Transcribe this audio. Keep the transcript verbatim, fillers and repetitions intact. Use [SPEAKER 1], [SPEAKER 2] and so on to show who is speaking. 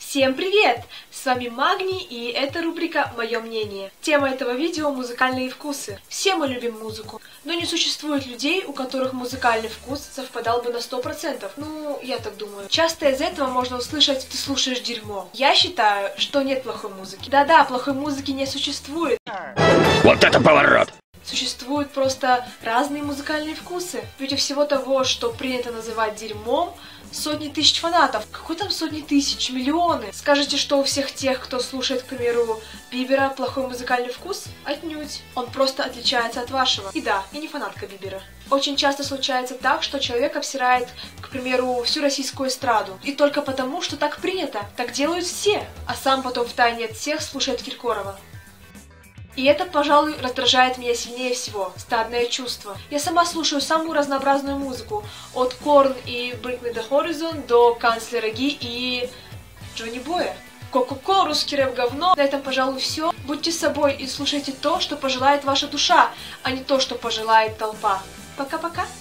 [SPEAKER 1] Всем привет! С вами Магний, и это рубрика «Мое мнение». Тема этого видео – музыкальные вкусы. Все мы любим музыку, но не существует людей, у которых музыкальный вкус совпадал бы на сто процентов. Ну, я так думаю. Часто из этого можно услышать «ты слушаешь дерьмо». Я считаю, что нет плохой музыки. Да-да, плохой музыки не существует.
[SPEAKER 2] Вот это поворот!
[SPEAKER 1] Существуют просто разные музыкальные вкусы. Ведь у всего того, что принято называть дерьмом, сотни тысяч фанатов. Какой там сотни тысяч? Миллионы. Скажете, что у всех тех, кто слушает, к примеру, Бибера, плохой музыкальный вкус? Отнюдь. Он просто отличается от вашего. И да, я не фанатка Бибера. Очень часто случается так, что человек обсирает, к примеру, всю российскую эстраду. И только потому, что так принято. Так делают все. А сам потом втайне от всех слушает Киркорова. И это, пожалуй, раздражает меня сильнее всего. Стадное чувство. Я сама слушаю самую разнообразную музыку. От Корн и Bring Me The Horizon до Канцлера Ги и Джонни Боя. Ко-ко-ко, русский рэп говно. На этом, пожалуй, все. Будьте собой и слушайте то, что пожелает ваша душа, а не то, что пожелает толпа. Пока-пока.